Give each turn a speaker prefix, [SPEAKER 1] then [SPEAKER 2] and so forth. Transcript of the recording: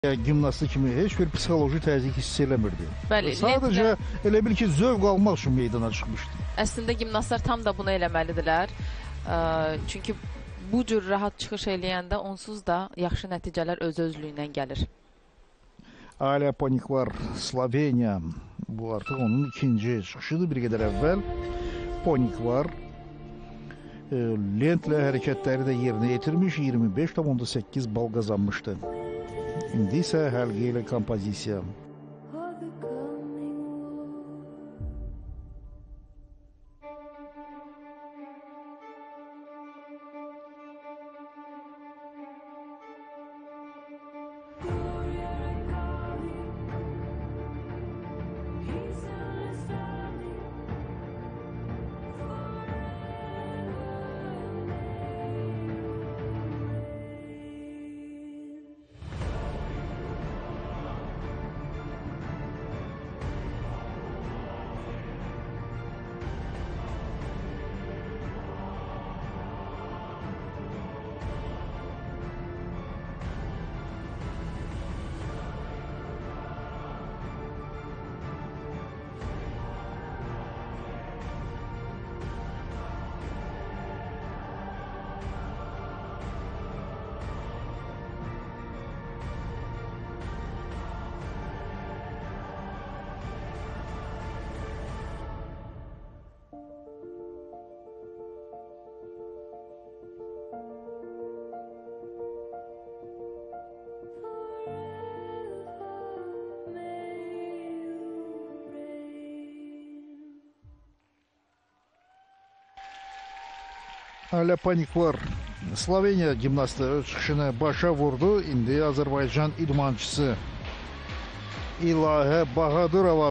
[SPEAKER 1] Gimnastı kimi heç bir psixoloji təzyiq hiss eləmirdi.
[SPEAKER 2] Bəli,
[SPEAKER 1] Sadəcə elə bil ki, zövq almaq üçün meydana çıxmışdı.
[SPEAKER 2] Əslində gimnastlar tam da bunu eləməlidirlər. Çünki bu cür rahat çıxış eləyəndə onsuz da yaxşı nəticələr öz-özlüyündən gəlir.
[SPEAKER 1] Alia Ponikvar, Sloveniya. Bu artıq onun ikinci çıxışıdır. Bir qədər əvvəl Ponikvar lentlə hərəkətləri də yerinə yetirmiş, 25,8 bal qazanmışdı. İndi isə həlqə ilə kompozisiya. Alia Ponikvar, Sloveniya gimnastı öz çıxışını başa vurdu. İndi Azərbaycan idmançısı İlahə Bahadırova